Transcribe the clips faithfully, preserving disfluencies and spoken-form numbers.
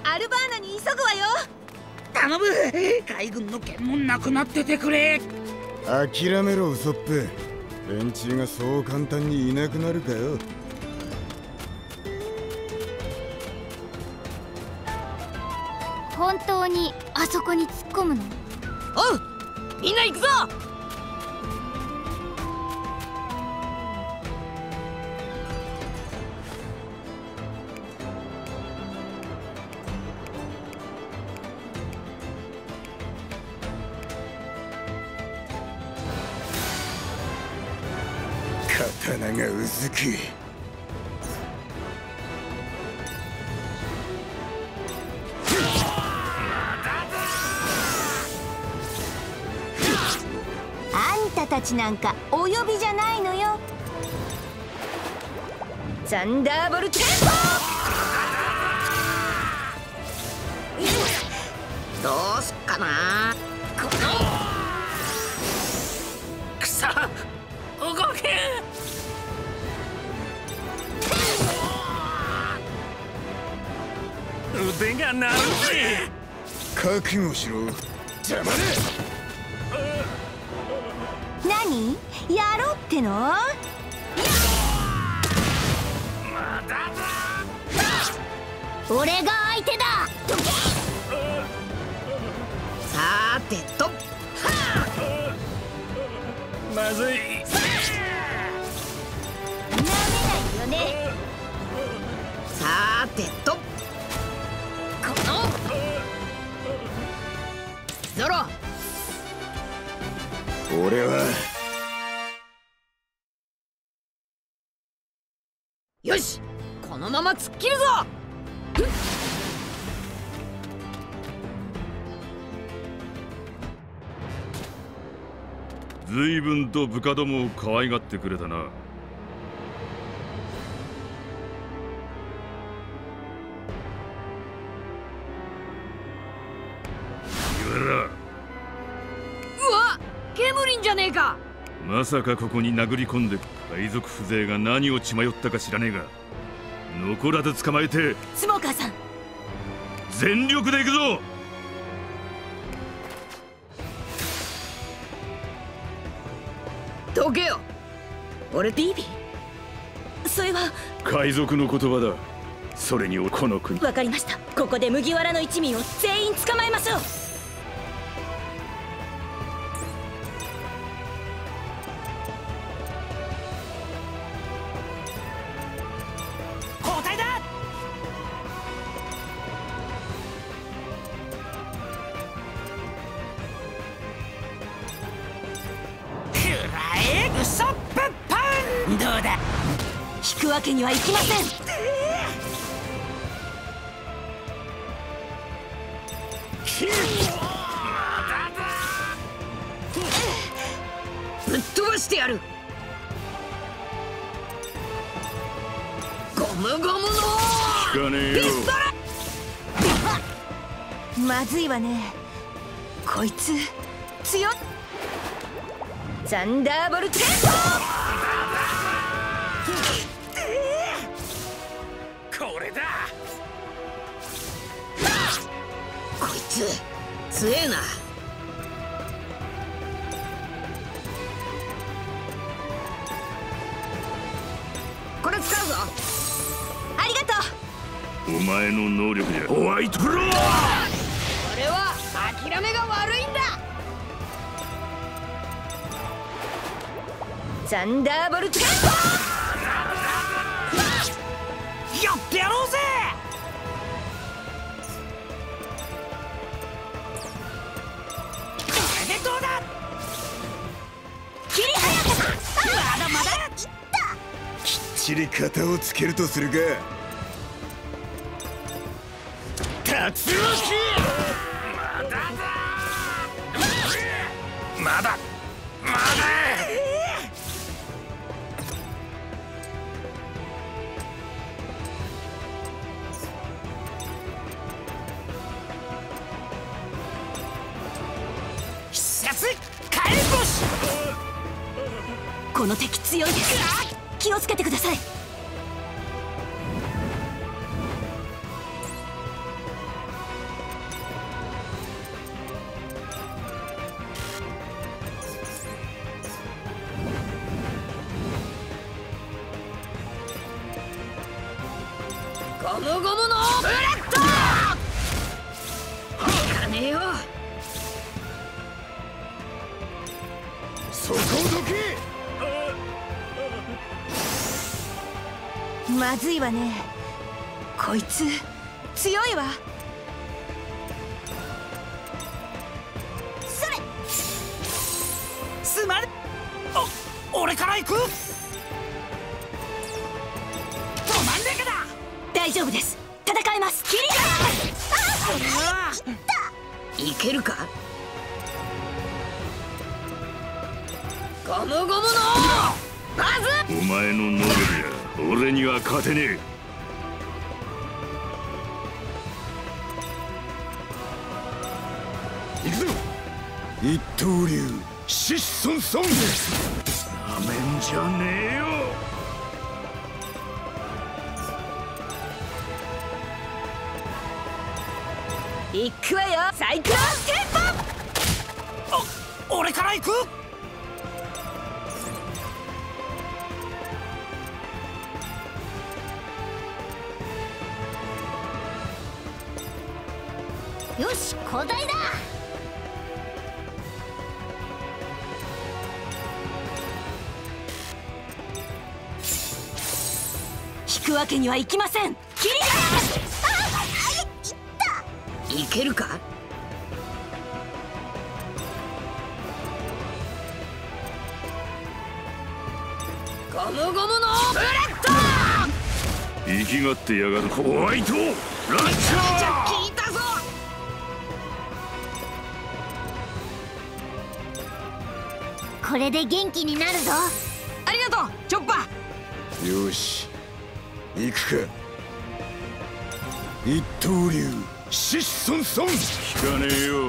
アルバーナに急ぐわよ。 頼む、海軍の剣もなくなっててくれ。 諦めろウソップ。連中がそう簡単にいなくなるかよ。 本当にあそこに突っ込むの？ おう、みんな行くぞ。 刀がうずく。 あんたたちなんかお呼びじゃないのよ。 ザンダーボルテンポ。どうすっかな。このくそ、動け。腕が鳴るぜ。 覚悟しろ。邪魔だ。 何やろうっての？俺が相手だ。 さーてと、まずい。 なめないよね。 さーてと、このゾロ。 俺はよし、このまま突っ切るぞ。 随分と部下どもを可愛がってくれたな。言わら。 うわ、ケムリンじゃねえか。 まさかここに殴り込んで海賊風情が何を血迷ったか知らねえが、残らず捕まえてスモーカーさん、 全力で行くぞ。 どけよ。俺ビビ。それは海賊の言葉だ。それにこの国。 わかりました。ここで麦わらの一味を全員捕まえましょう。交代だ。くらえ、ウソップパン。どうだ。引くわけにはいきません。ぶっ飛ばしてやる。ゴムゴムの聞かねえよ。 ピストル。 まずいわね。 こいつ強っ。ザンダーボルテンポ。これだ。こいつ強えな。これ使うぞ。ありがとう。 お前の能力じゃホワイトブロー。 俺は諦めが悪いんだ。ザンダーボルテンポ。やってやろうぜ。これでどうだ。切り早く。まだまだ。 きっちり型をつけるとするか。 竜巻。まだだ。まだまだ。 必殺火炎星。この敵強いです。気をつけてください。 ゴムゴムのブレッド。いかねえよ。 そこどけ。 まずいわね。こいつ強いわ。それ。 すまん。お、俺から行く。止まんねえかだ。 大丈夫です。戦えます。キリがいけるか。ゴムゴムのバズ。 お前の能力や俺には勝てねえ。 行くぞ。一刀流シッソンソン。 なめんじゃねえよ。 行くわよ。サイクロンテンお、俺から行く。 ポ。よし、交代だ。 引くわけにはいきません。キリがいけるか。ゴムゴムのブレッド。 生きがってやがるホワイトランチャー。 聞いたぞ。 これで元気になるぞ。 ありがとうチョッパよし行くか。一刀流シッソンソン。 聞かねえよ。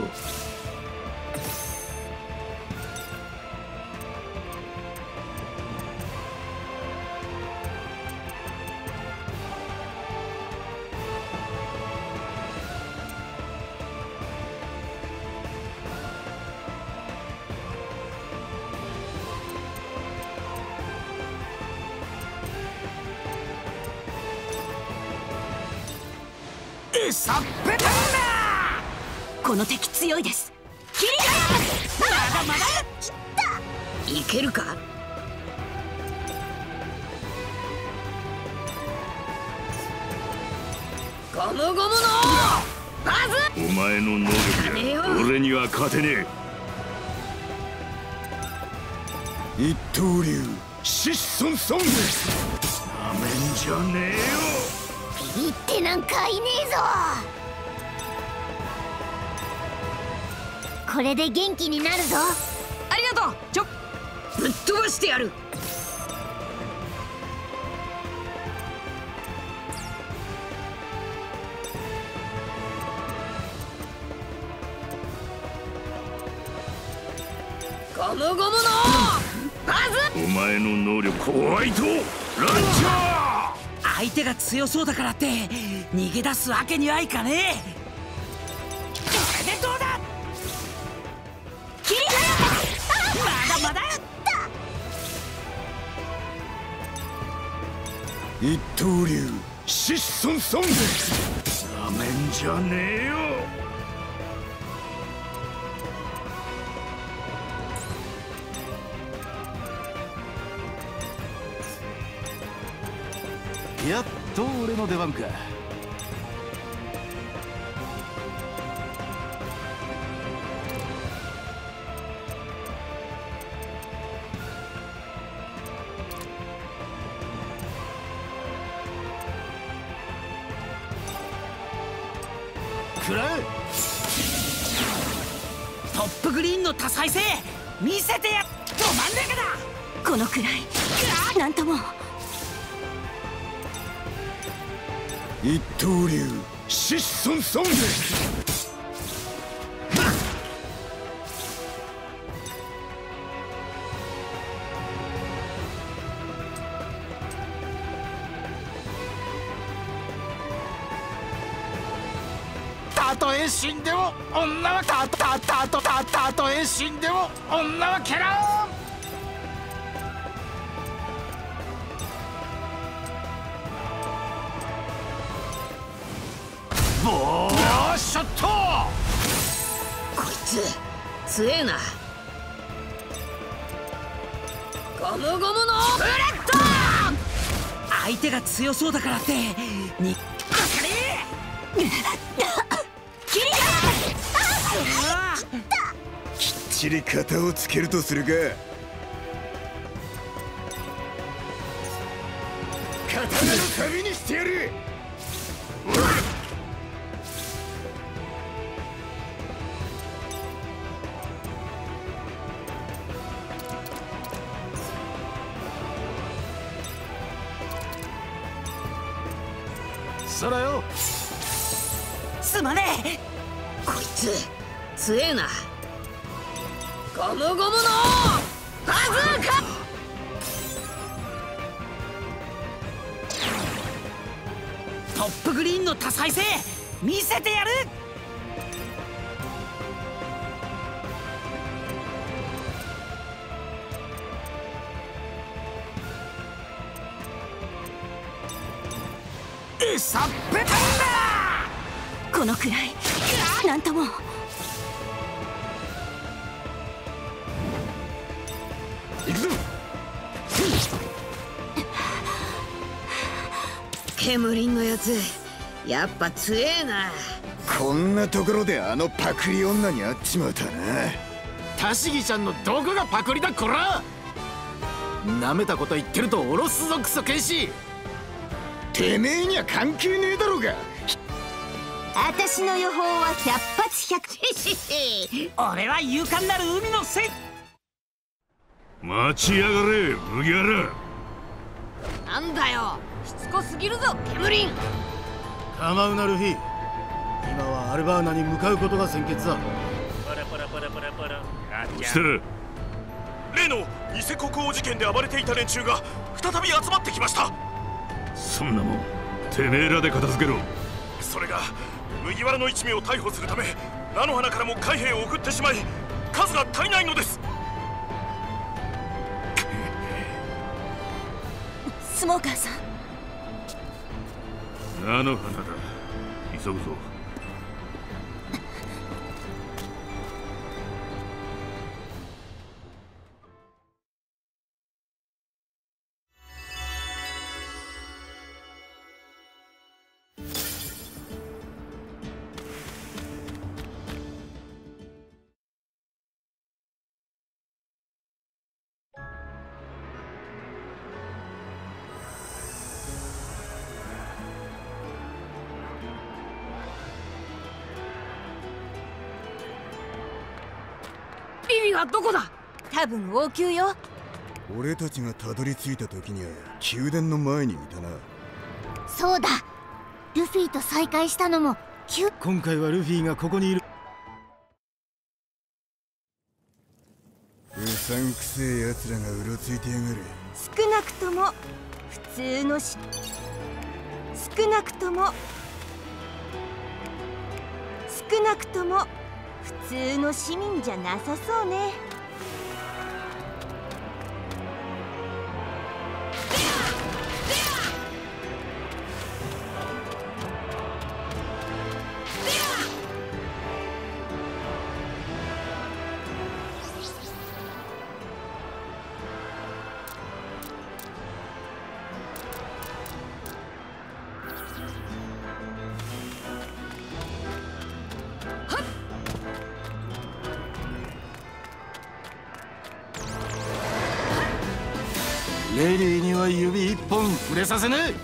うさっぺたんだ。 この敵強いです。キリまだまだ。 がいけるか。ゴムゴムのバズ。 お前の能力や俺には勝てねえ。一刀流シッソンソン。 え。なめんじゃねえよ。 ビビってなんかいねえぞ。これで元気になるぞ。 ありがとうちょぶっ飛ばしてやる。ゴムゴムのバズ。 お前の能力ホワイトランチャー。 相手が強そうだからって逃げ出すわけにはいかねえ。これでどうだ。 キリまだまだ。 一刀流シッソンソン。 なめんじゃねえよ。 やっと俺の出番か。食らえ。 トップグリーンの多彩性見せてや。止まんねえかだ。 このくらいなんとも。 一刀流シッソンソン。 たとえ死んでも女はたたたとたたとえ死んでも女は蹴らん。 ボーショット。 こいつ強えな。ゴムゴムのブレッド。相手が強そうだからってにきっちり型をつけるとするか。刀の旅にしてやる。 そらよ。 すまねえ。こいつ強えな。ゴムゴムのバズーカ。トップグリーンの多彩性見せてやる。うさっぺたんだ。このくらいなんとも。 行くぞ。 ケムリンのやつやっぱ強えな。 こんなところであのパクリ女に会っちまうたな。 タシギちゃんのどこがパクリだこら。なめたこと言ってるとおろすぞクソ剣士。 てめえには関係ねえだろうが。 私の予報は百発百中。 俺は勇敢なる海のせい。 待ちやがれ麦わら。 なんだよしつこすぎるぞケムリン。 構うなルフィ。今はアルバーナに向かうことが先決だ。 してる。 例の偽国王事件で暴れていた連中が再び集まってきました。 そんなもんてめえらで片付けろ。 それが麦わらの一味を逮捕するため菜の花からも海兵を送ってしまい数が足りないのです。 スモーカーさん。 菜の花だ。急ぐぞ。 ビビはどこだ。多分王宮よ。 俺たちがたどり着いた時には宮殿の前にいたな。 そうだ、ルフィと再会したのもキュ今回はルフィがここにいる。 うさんくせえ奴らがうろついてやがる。 少なくとも普通のし少なくとも少なくとも普通の市民じゃなさそうね。 レリーには指一本触れさせねえ。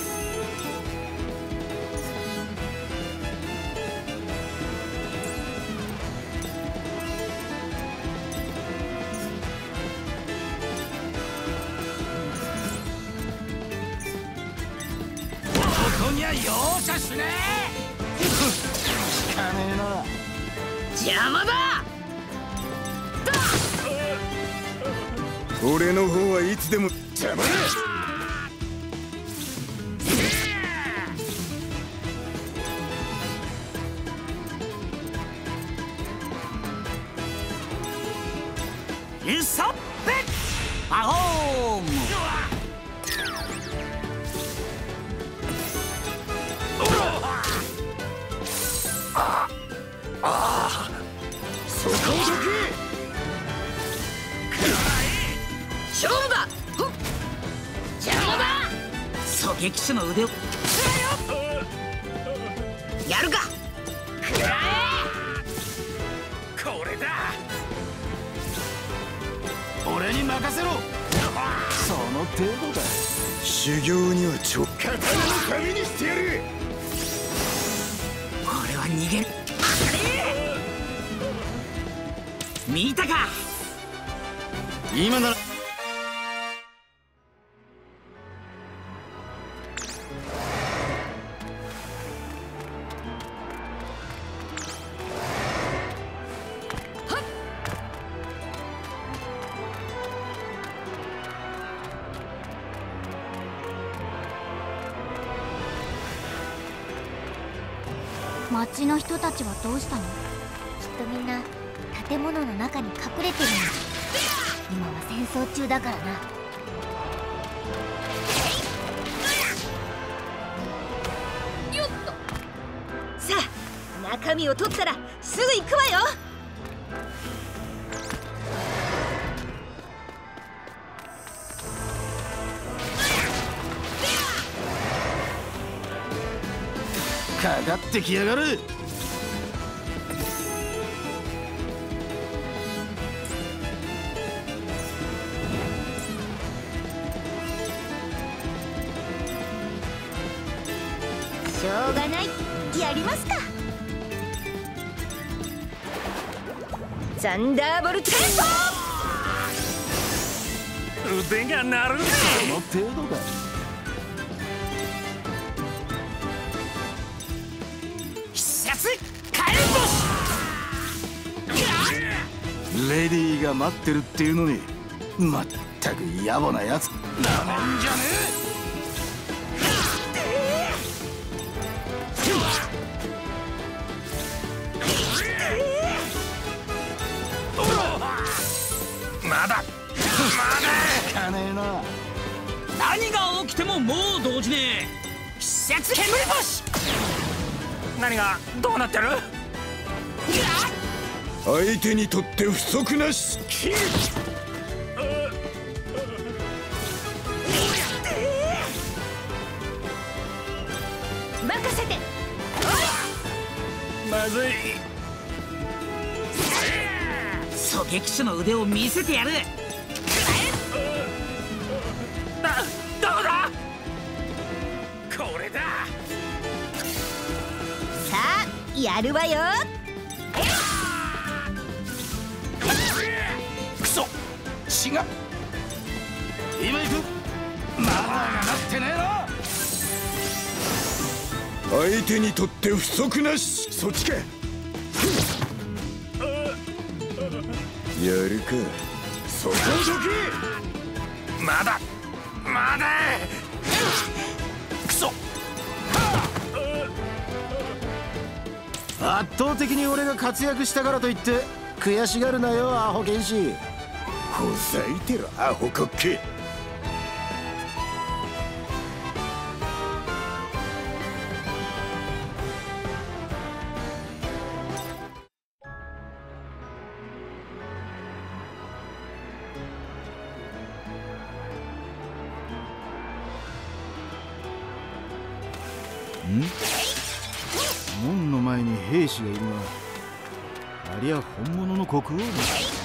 ここには容赦しねえ。 聞かねえな。 邪魔だ。 俺の方はいつでも邪魔だ。 イソッペパフォーム。 撃手の腕をやるか。くらえ。これだ。 俺に任せろ。その程度だ。 修行にはちょ刀の髪にしてやる。 俺は逃げる。見たか。 今なら町の人たちはどうしたの？きっとみんな建物の中に隠れてるんだ。今は戦争中だからな。 よっと。さあ中身を取ったらすぐ行くわよ。 かかってきやがる。 しょうがない、やりますか。ザンダーボルト。 腕が鳴る。 その程度だ。 レディーが待ってるっていうのに、まったく野暮なやつ。なめんじゃねまだまだえ。かねえな。 何が起きてももう動じねえ。季節煙星。 何がどうなってる？ 相手にとって不足なし。 任せて。 まずい。 狙撃手の腕を見せてやる。 だどうだ。これだ。 さあやるわよ。 クソ血が。 今行く。 まだがなってねえな。 相手にとって不足なし。そっちか。やるか。そこをどけ。 まだまだ。 クソ。 圧倒的に俺が活躍したからといって悔しがるなよ、アホ剣士。 ほざいてろアホコッケ。 門の前に兵士がいるが、ありゃ本物の国王だ。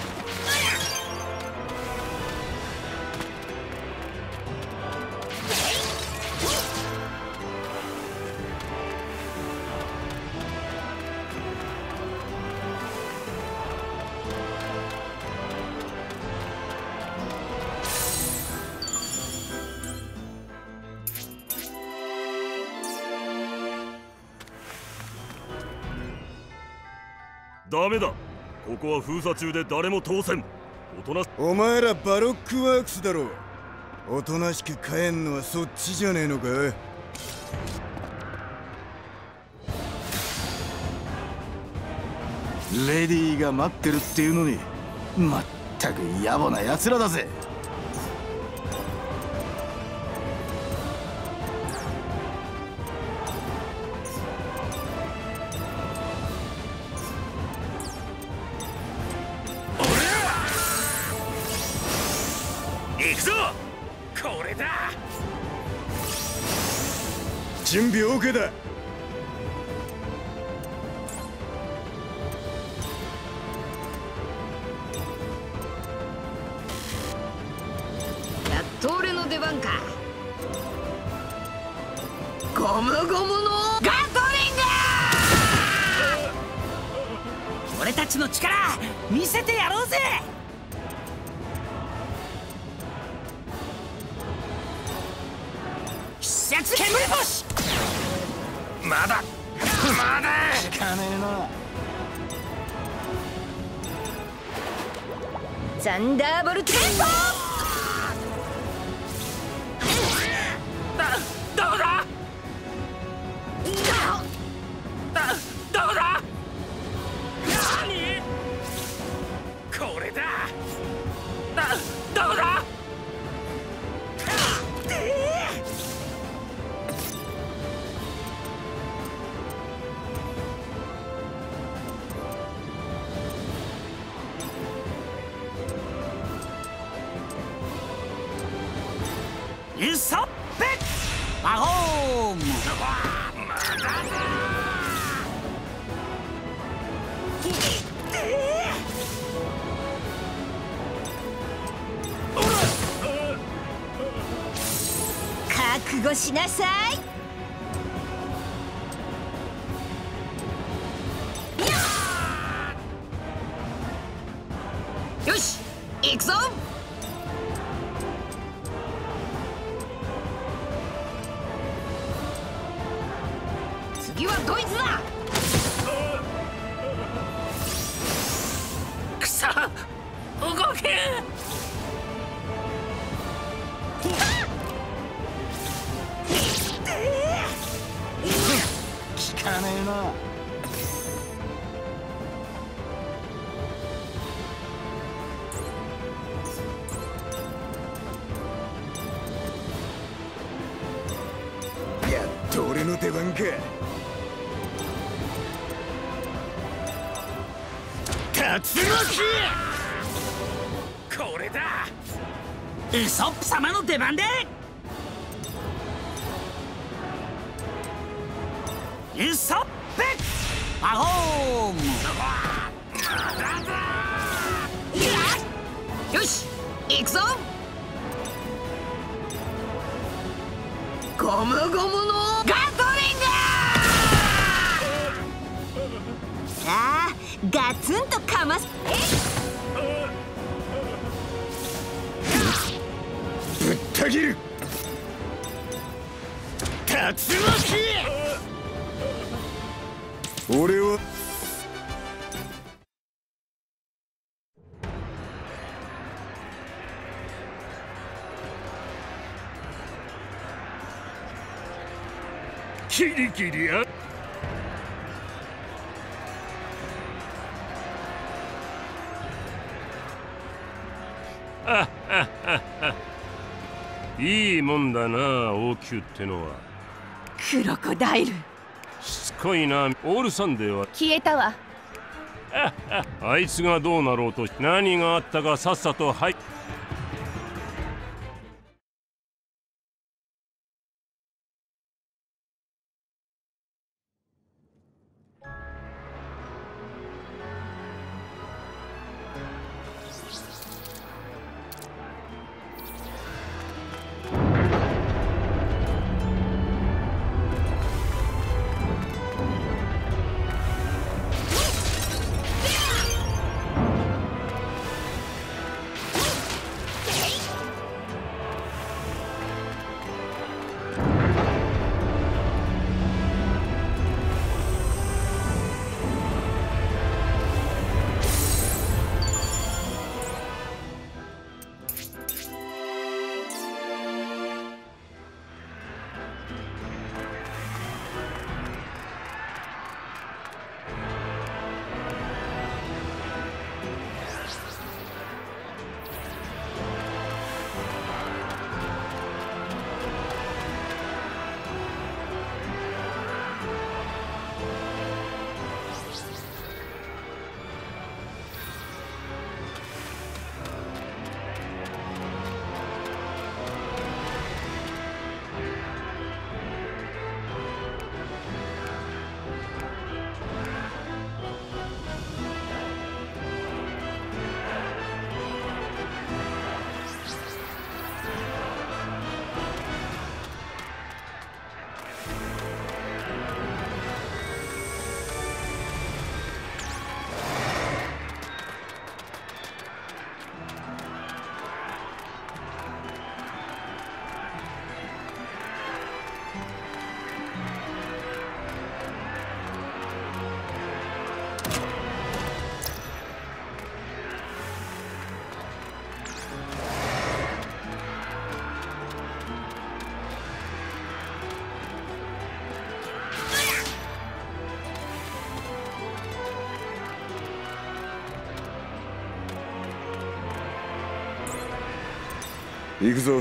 ダメだ。ここは封鎖中で誰も通せん。おとなしお前らバロックワークスだろ。おとなしく帰んのはそっちじゃねえのか。 レディーが待ってるっていうのに、まったく野暮な奴らだぜ。 行くぞ。これだ。 準備 OK だ。 やっと俺の出番か。ゴムゴムのガトリング。俺たちの力見せてやろうぜ。必殺煙星。 まだまだ効かねえな。 ザンダーボルテンポ。 だどうだだどうだ何これだだどうだイソッペ魔法ム。 覚悟しなさい。 よし行くぞ。次はドイツだ。 くそ動け。 効かねえな。 やっと俺の出番か。 竜巻。これだ。 イソップ様の出番で。イソッペ魔法ム。よし行くぞ。ゴムゴムのガトリング。 ああ、ガツンとかます。 ぶった切る。 竜巻。 俺はキリキリや。 いいもんだな、王宮ってのは。 クロコダイル。 しつこいな。オールサンデーは消えたわ。 あいつがどうなろうと何があったかさっさとはい。 行くぞ。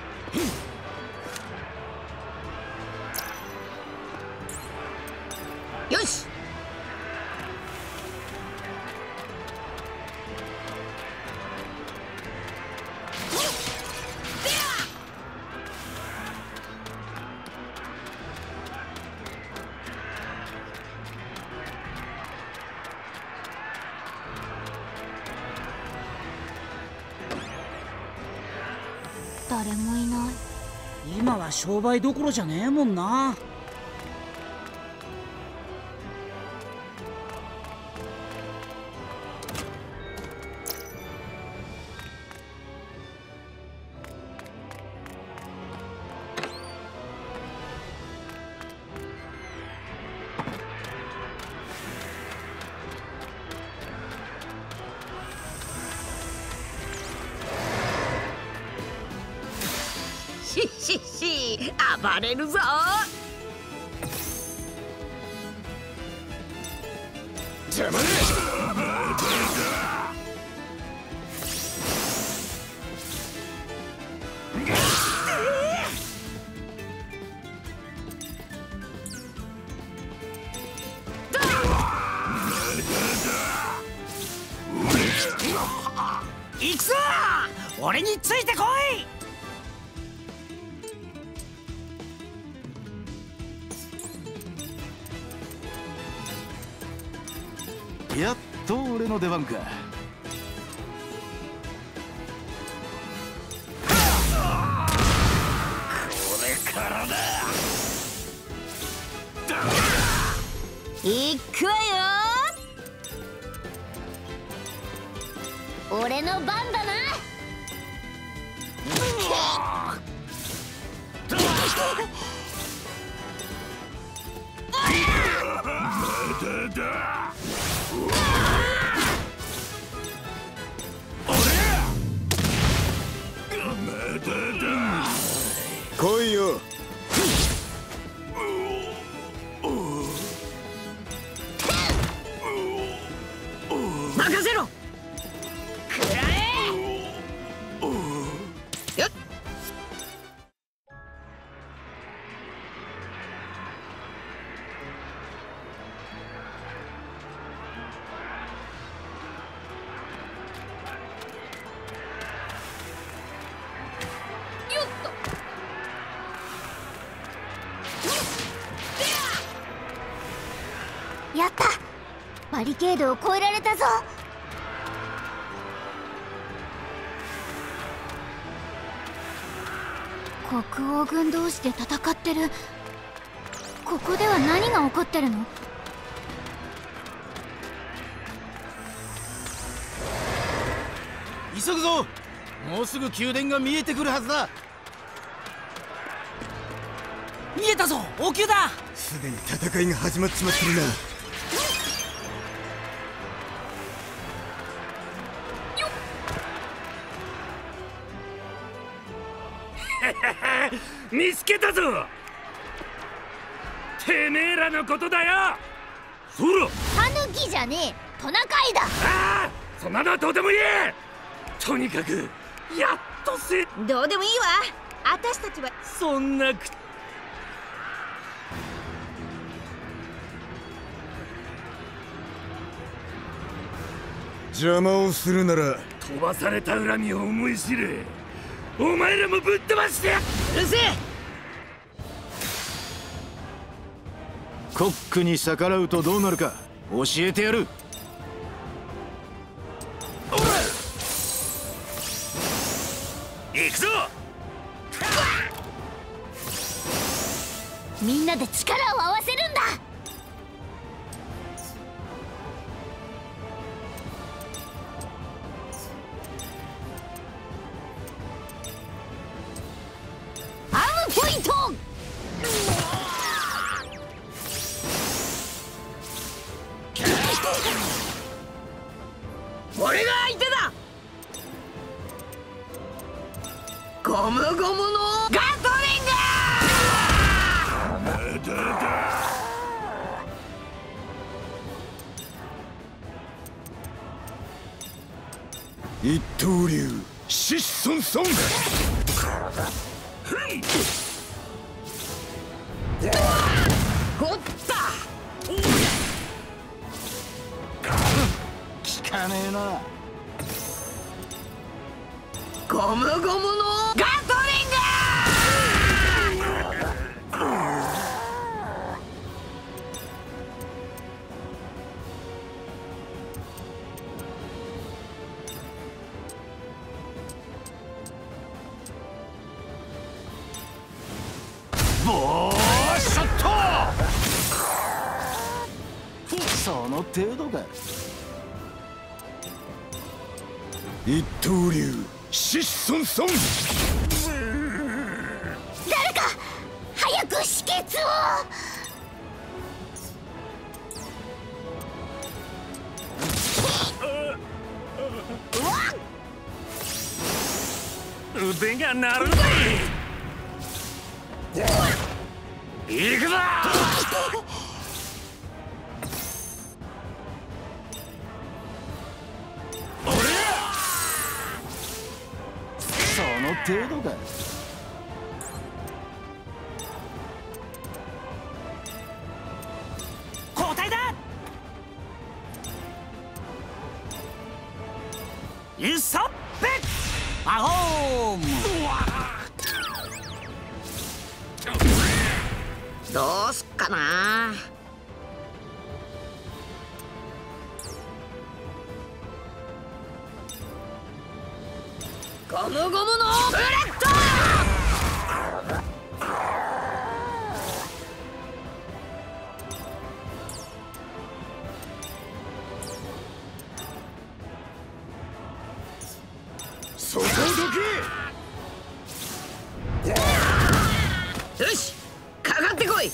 よし。 誰もいない。 今は商売どころじゃねえもんな。ししし、暴れるぞ。 邪魔だ。 行くぞ。俺についてこい。 やっと俺の出番か。 これからだ。 いくわよ。俺の番だな。 来いよ。 任せろ。食らえ。よっ。 やった。バリケードを越えられたぞ。国王軍同士で戦ってる。ここでは何が起こってるの？ 急ぐぞ。もうすぐ宮殿が見えてくるはずだ。 見えたぞ。王宮だ。 すでに戦いが始まっちまってるな。 見つけたぞ。てめえらのことだよ。そらタヌキじゃねえ、トナカイだ。 ああ、そんなのはどうでもいい。とにかくやっとせ。 どうでもいいわ。私たちはそんなく邪魔をするなら飛ばされた恨みを思い知れ。お前らもぶっ飛ばして。 うるせえ。 コックに逆らうとどうなるか教えてやる。 行くぞ。 みんなで力を合わせるんだ。アームポイント。 俺が相手だ。ゴムゴムのガトリング。 一刀流疾走ソン。 ほった効かねえな。 ゴムゴムのガトリング。 ボーショット。その程度か。 一刀流シッソンソン。 誰か早く止血を。 腕が鳴るぜ。行くぞ。 その程度か。 交代だ。イソッペパフォーム。どうすっかな。ゴムゴムのブレッド。 そこどけ。よし、かかってこい。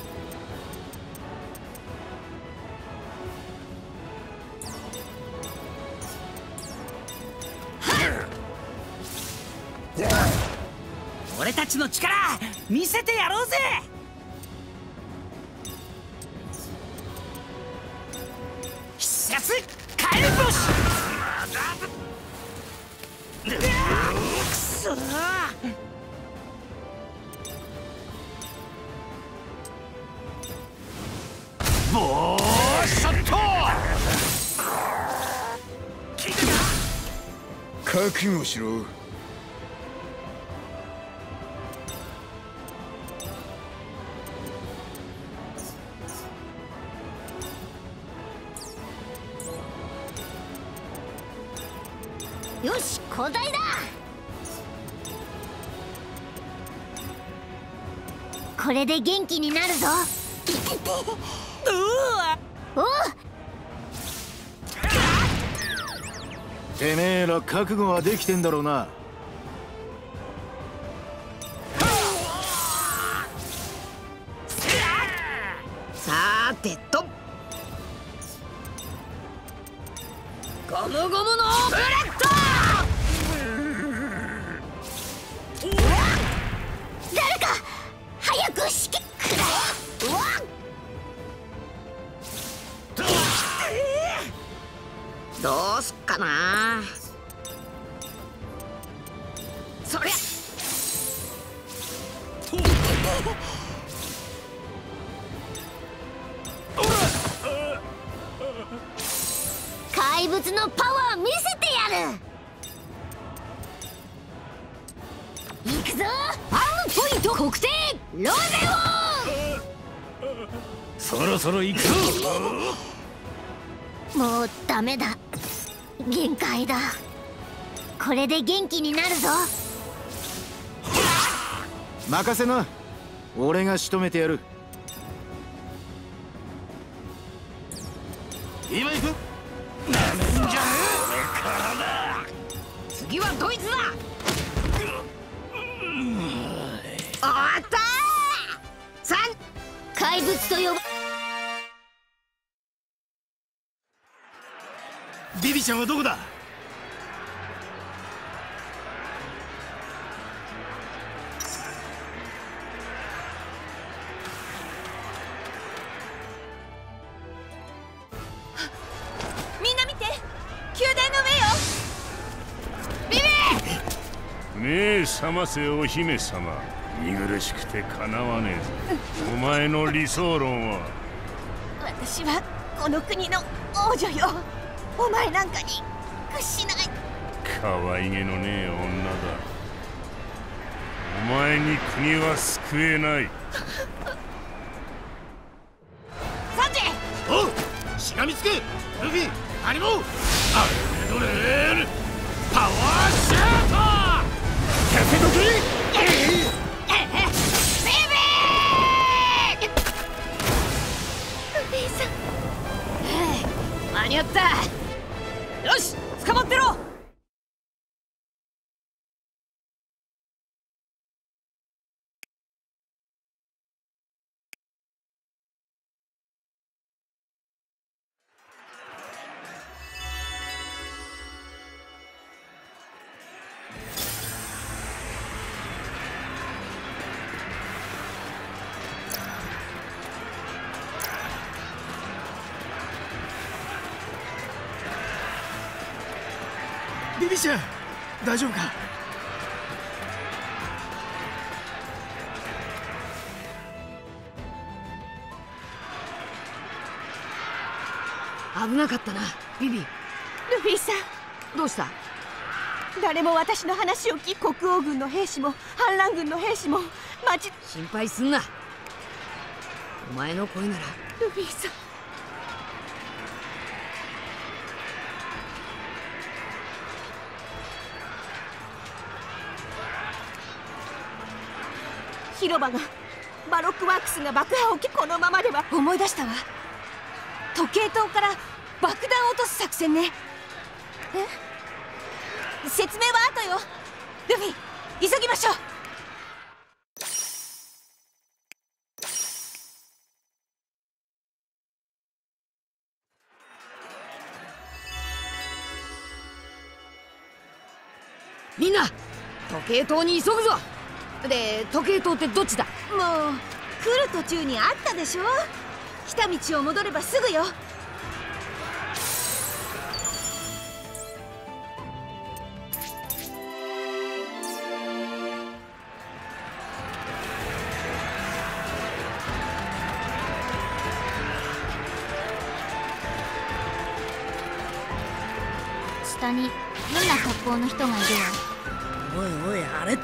俺たちの力見せてやろうぜ。必殺カエルボシ。くそー。 ボーショット。 覚悟しろ。 よし、交代だ。これで元気になるぞ。おう。 てめえら覚悟はできてんだろうな。 さーてと、ゴムゴムのブレッド。 誰か早く止血くらえ。 どうすっかな。そりゃ怪物のパワー見せてやる。行くぞ。パームポイント確定。ロゼオ。 そろそろ行くぞ。 もうダメだ。限界だ。これで元気になるぞ。 任せな。俺が仕留めてやる。今行く。なめんじゃねえ。次はドイツだ。終わったー。さん怪物と呼ば。 ビビちゃんはどこだ。 みんな見て、宮殿の上よ。ビビ目覚ませお姫様。見苦しくてかなわねえぞお前の理想論は。 私はこの国の王女よ。お前なんかに屈しない。 可愛げのねえ女だ。お前に国は救えない。 サンジおう、しがみつけルフィ、アニモ、アルメドレールパワーシュート。キャセドキ間に合った。よし、捕まってろ。 ビビちゃん、大丈夫か？ 危なかったな、ビビ。 ルフィさん、 どうした？ 誰も私の話を聞き、国王軍の兵士も反乱軍の兵士も町。 心配すんな。お前の声なら。 ルフィさん、広場がバロックワークスが爆破を受け、このままでは。思い出したわ。時計塔から爆弾を落とす作戦ね。え、説明は後よ。ルフィ、急ぎましょう。 みんな時計塔に急ぐぞ。で、時計塔ってどっちだ？ もう来る途中にあったでしょ。来た道を戻ればすぐよ。 下に変な格好の人がいるわ。 おいおい、あれって。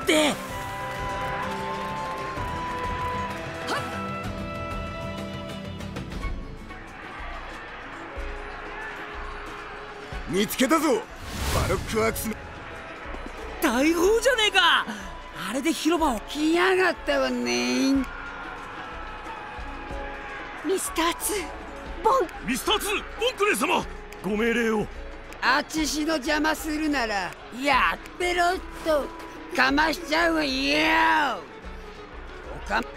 見つけたぞ、バロックワークスの大砲じゃねえか。あれで広場を来やがったわね。 ミスターツー、ボン。 ミスターツー、ボンクレー様、ご命令を。 あちしの邪魔するならやってろっとかましちゃうわよ。おか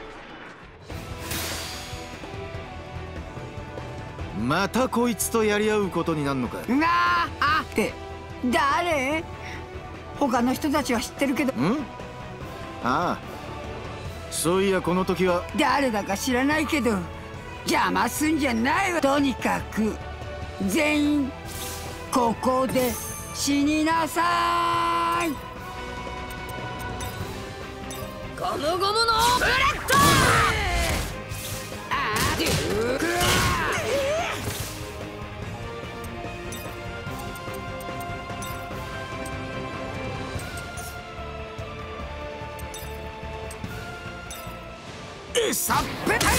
またこいつとやり合うことになるのか。 なあって誰？他の人たちは知ってるけど。 ん？ああ、そういやこの時は誰だか知らないけど邪魔すんじゃないわ。とにかく全員ここで死になさい。 ゴムゴムのブレッド。あデュークエサッペタン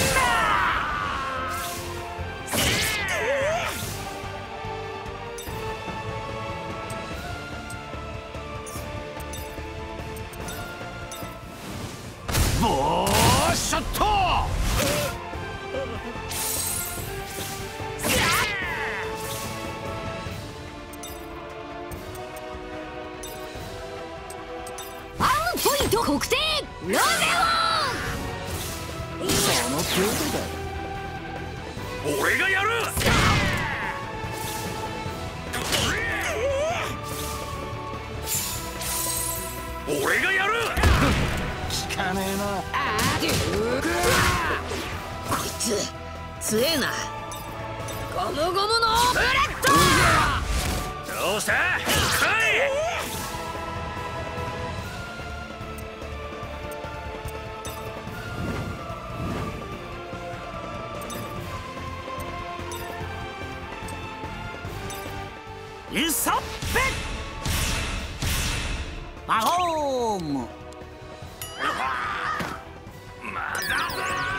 ボーショット。 アウトポイント国定ロゼオン。 その程度だ。 俺がやる。俺がやる。 聞かねえな。 こいつ強えな。ゴムゴムのブレッド。 どうした？来い。 イソッペパフォーム。 まだだ。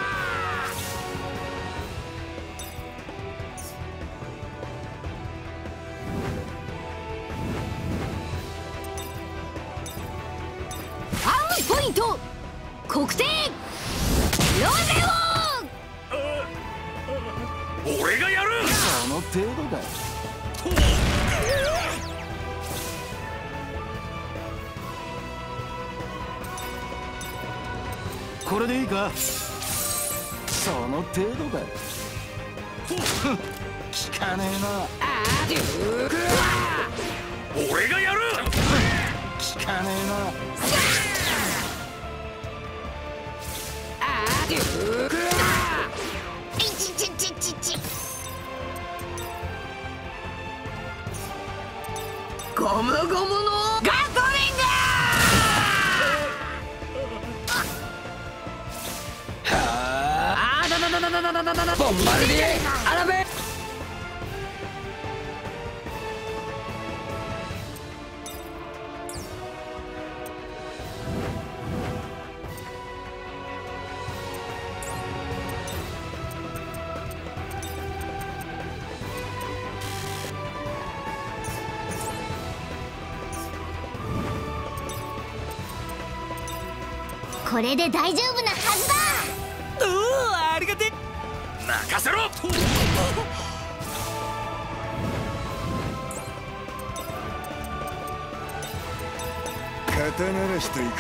ファンポイント国定ロゼオン。 俺がやる。 その程度だよ。これでいいか。その程度だよ。聞かねえな。 俺がやる。 聞かねえな。 ゴムゴムのガトリング。 あーだだだだだだだだだボンバルディエアラベ。 これで大丈夫なはずだ。 おお、ありがて。 任せろ。 肩慣らしといくか。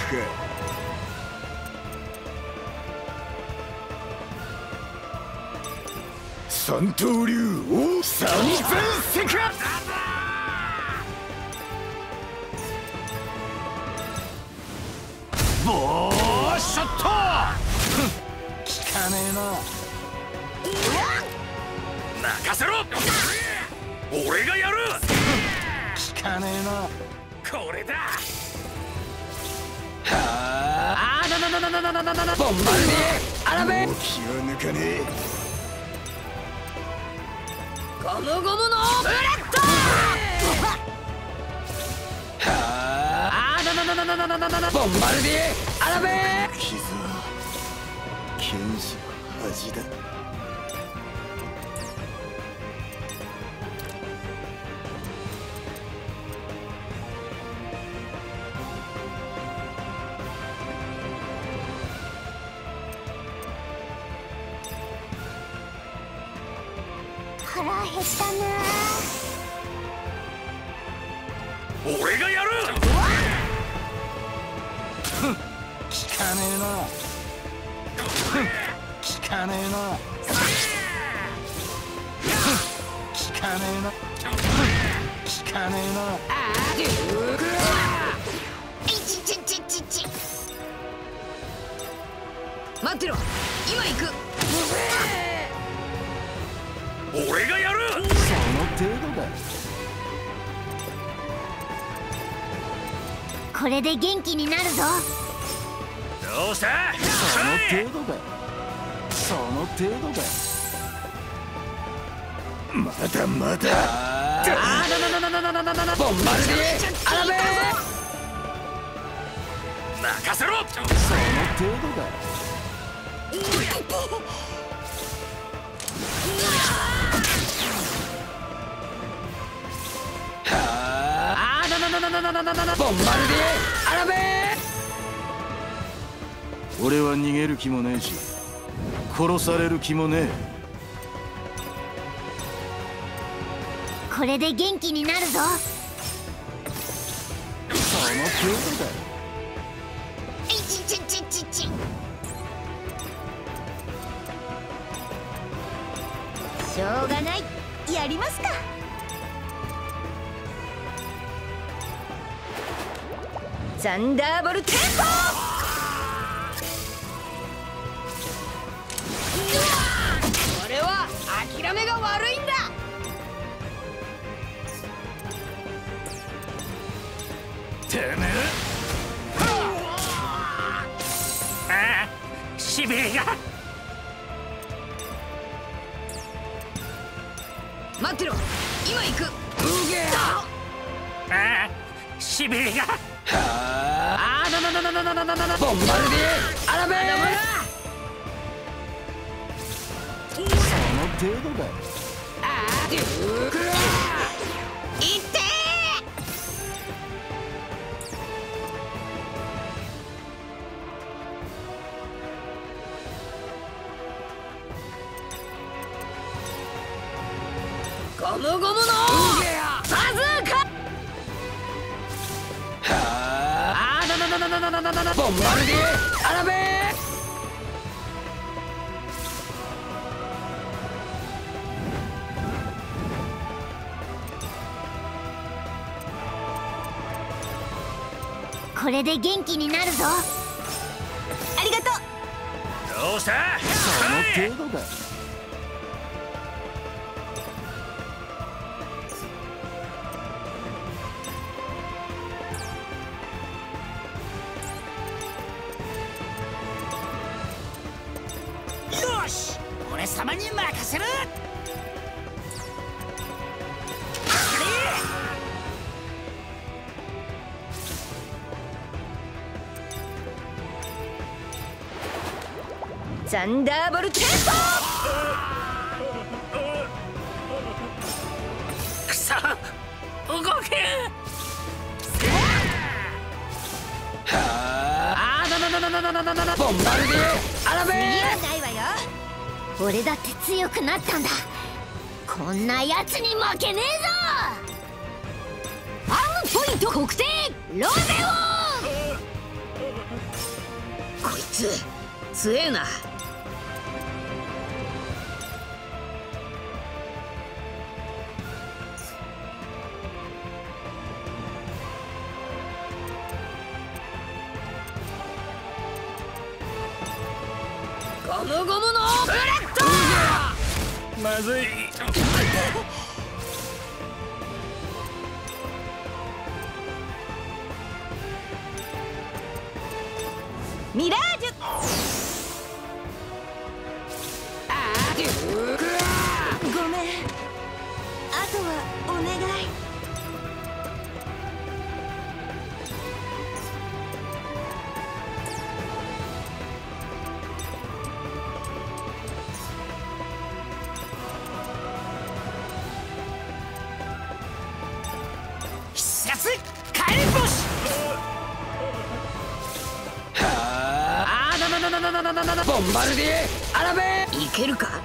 三刀流王三千世界。 ボーショット。 聞かねえな。 任せろ。俺がやる。 聞かねえな。 これだ。 あーだだだだだだだだだボンバルディエアラベ。 もう気は抜かねえ。 ゴムゴムのブレッド。 あーだだだだだだだだだボンバルディエアラベ。 傷は剣士の恥だ。 腹減ったな。 俺がやる。 聞かねえな。聞かねえな。聞かねえな。聞かねえな。 待ってろ、今行く。 俺がやる。 その程度だよ。 これで元気になるぞ。 どうした。 その程度だよ。その程度だよ。 まだまだ。 あーだだだだだだだだだボンバルディエアラベ。 任せろ。 その程度だよ。 あーだだだだだだだだだボンバルディエアラベ。 俺は逃げる気もねえし殺される気もねえ。 これで元気になるぞ。 その程度だよ。 しょうがない、やりますか。ザンダーボルテンポ。 俺は諦めが悪いんだ。 てめえ。 ああ、しびれが。 待ってろ、今行く。 ああ、しびれが。 ああ、ななななななななななボンバルディアラベー。 その程度だよ。 ああ、デュークラー。 いってー。ゴムゴムのサズーカ。 ああ、なななななななななボンバルディアラベー。 これで元気になるぞ。 ありがとう。 どうした？ その程度だよ。 よし、俺様に任せる。 ザンダーボルテスト。 くそ、動け。 ああ、なななななななななボンバルディアラベー。 次はないわよ。俺だって強くなったんだ。こんなやつに負けねえぞ。 アームポイント確定。 ロゼオン。 こいつ強えな。ゴムゴムのブレッド。 まずい。 ミラージュ。 ああ、デュークラー。 ごめん、あとはお願い。 必殺火炎星。 ああ、なななななななななボンバルディアラベー。 いけるか。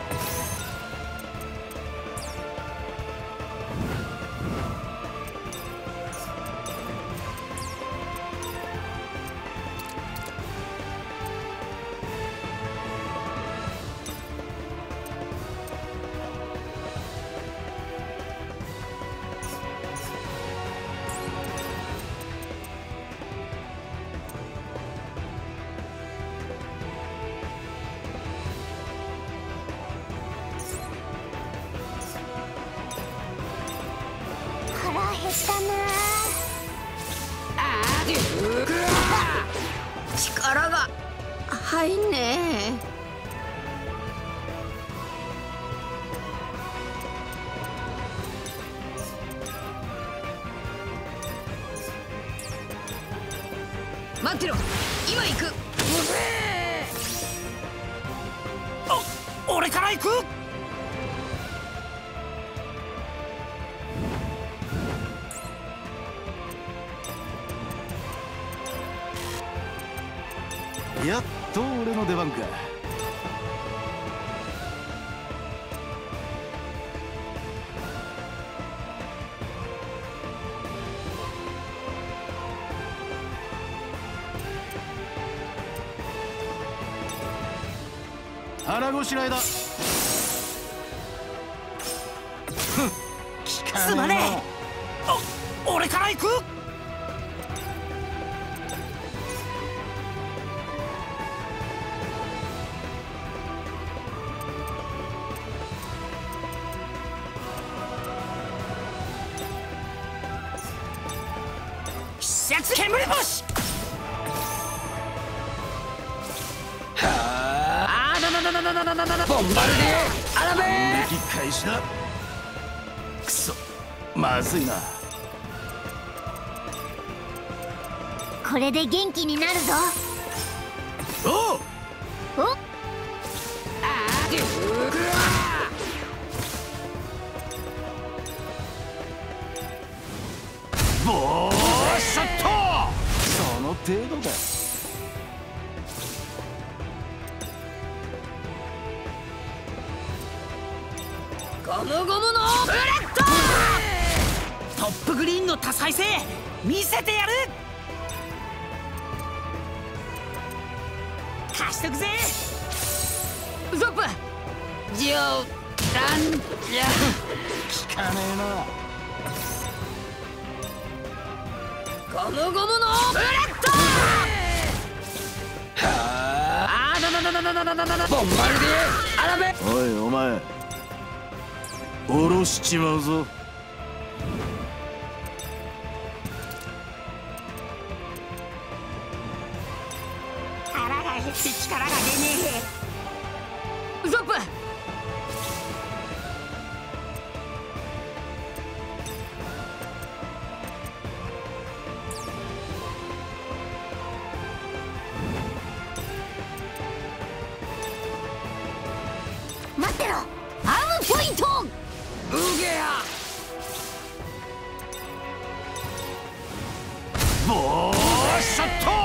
腹減ったな。 ああ、デュークラー。 力が入んねえ。待ってろ、今行く。 お、俺から行く。 やっと俺の出番か。腹ごしらえだ。 すまねえ。お、俺から行く。必殺煙星。 ああ、なななななななななボンバルディアラベー。 撃開始だ。 まずいな。 これで元気になるぞ。 おおボーショット。 その程度だ。 ゴムゴムのブレッド。 トップグリーンの多彩性見せてやる。貸しとくぜウソップ。ジオランじゃ聞かねえな。 ゴムゴムのブレッド。 あーなななななななななボンバルディアラベ。 おいお前、下ろしちまうぞ。 腹が減って力が出ねウソップ。 待ってろ。 アームポイント。 うげや。 ボーショット。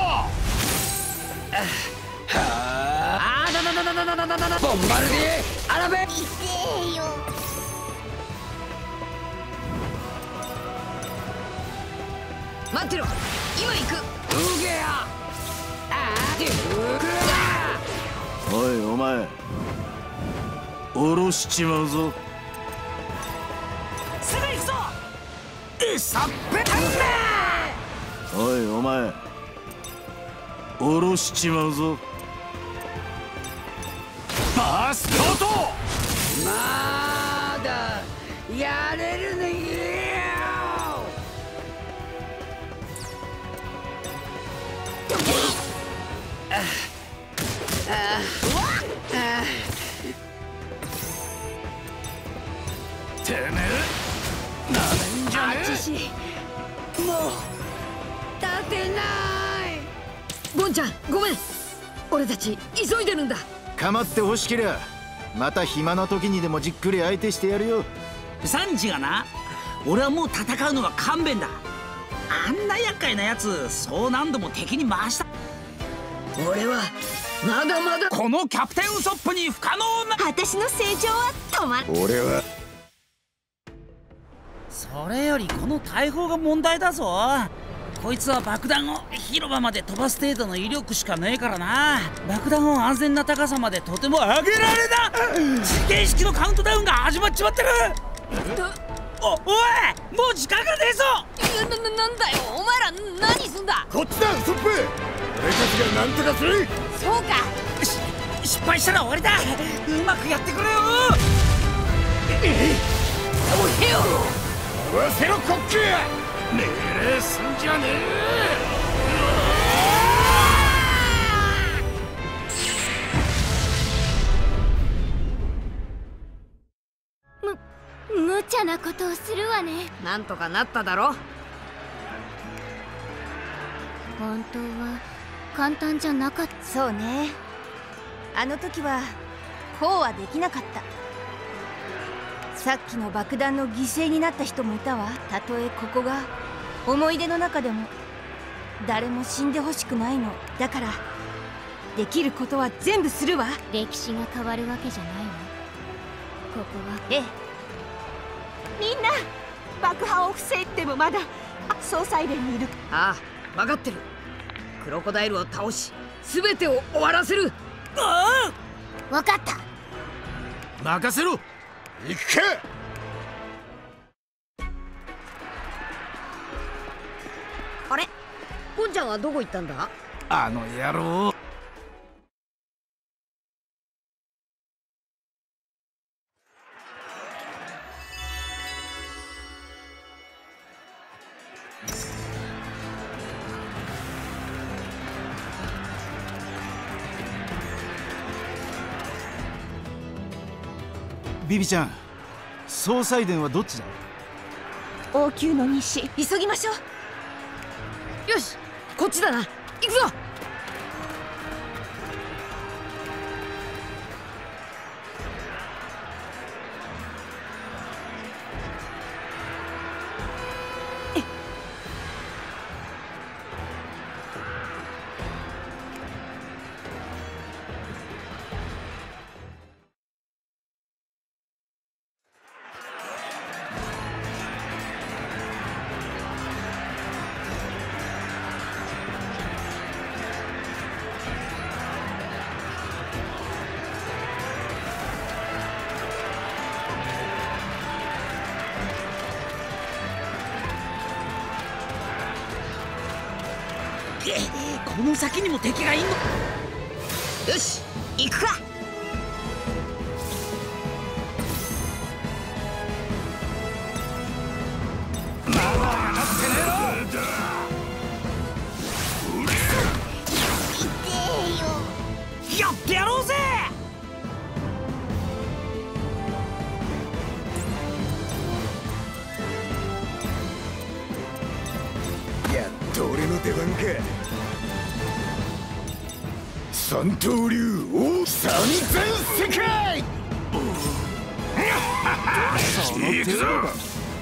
あーなななななななななボンバルディアラベ。 痛えよ。 待ってろ、今行く。 うげや。あーでうおいお前、下ろしちまうぞ。 すぐ行くぞ。 ウソップタイム。 おいお前、下ろしちまうぞ。 バーストート。 まだやれるねよ。 てめえなめんじゃねえ。 あちしもう立てない。 ボンちゃんごめん、俺たち急いでるんだ。 構ってほしけりゃまた暇な時にでもじっくり相手してやるよ。 サンジがな、俺はもう戦うのは勘弁だ。あんな厄介なやつそう何度も敵に回した。 俺はまだまだ。 このキャプテンウソップに不可能な。 私の成長は止まる。 俺はそれよりこの大砲が問題だぞ。こいつは爆弾を広場まで飛ばす程度の威力しかねえからな。爆弾を安全な高さまでとても上げられな。時計式のカウントダウンが始まっちまってる。お、おい、もう時間がねえぞ。 いや、な、な、なんだよ、お前ら何すんだ。 こっちだウソップ。俺たちがなんとかする。 そうか。 し失敗したら終わりだ。うまくやってくれよ。 おへよ。 合わせろコッキー。 命令すんじゃねむ無茶なことをするわね。 なんとかなっただろ。 本当は簡単じゃなかった。 そうね、あの時はこうはできなかった。さっきの爆弾の犠牲になった人もいたわ。たとえここが思い出の中でも誰も死んでほしくないの。だからできることは全部するわ。 歴史が変わるわけじゃないわ。ここはええ、みんな爆破を防いでもまだ総裁連にいる。 ああ、分かってる。クロコダイルを倒し全てを終わらせる。 ああ、分かった。 え。任せろ。行くか。 あれ、ポンちゃんはどこ行ったんだ。 あの野郎。 ビビちゃん、総裁殿はどっちだ。 王宮の西、急ぎましょう。 よし、こっちだな。行くぞ。 この先にも敵がいんの。 よし、行くか。 やってやろうぜ。 やっと俺の出番か。三刀流王三千世界。 その程度か。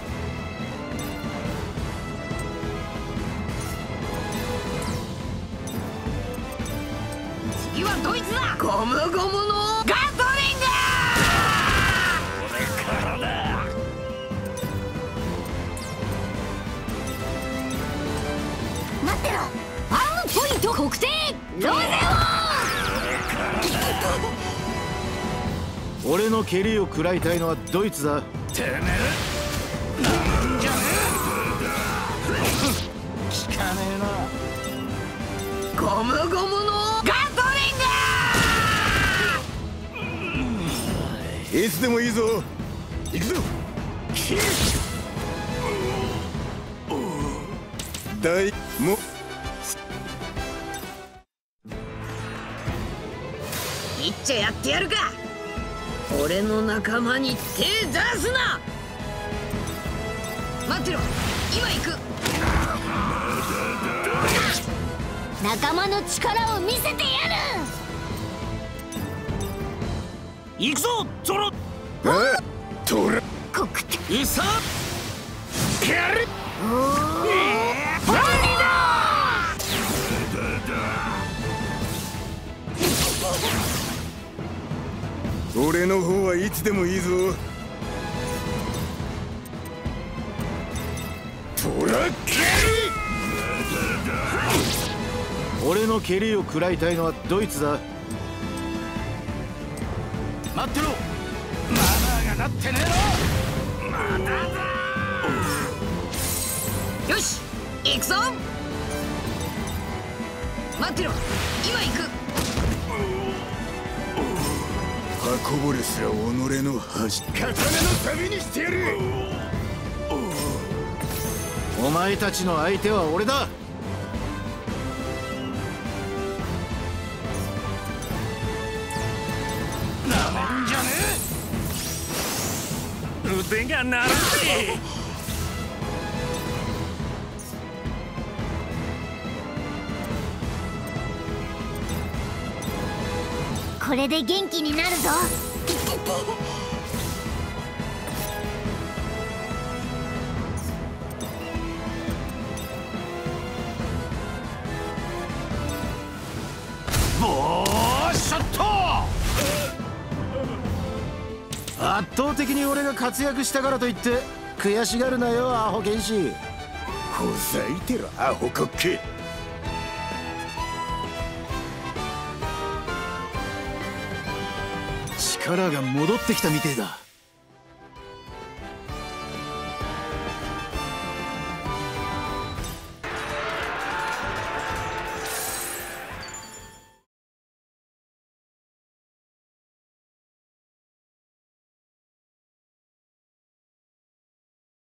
次はドイツだ。ゴムゴムのガトリング。 俺からだ。 待ってろ。 アームポイント確定。どうぜ俺の蹴りを食らいたいのはドイツだ。 てめえなんじゃねえ。 聞かねゴムゴムのガトリング。 いつでもいいぞ。行くぞ。大もいっちゃやってやるか。俺の仲間に手出すな。待ってろ、今行く。 仲間の力を見せてやる。 行くぞゾロ。 あトラコクテいっさやる。俺の方はいつでもいいぞ。トラッ俺の蹴りを食らいたいのはドイツだ。 待ってろ。マナーがなってねえの。まだだ。 よし、行くぞ。待ってろ、今行く。 刃こぼれすら己の恥。刀の旅にしてやる。 お前たちの相手は俺だ。 なめんじゃねえ。腕が鳴らねえ。 これで元気になるぞ。 ボーショット。 圧倒的に俺が活躍したからといって悔しがるなよアホ剣士。 ほざいてろアホコッケ。 力が戻ってきたみてえだ。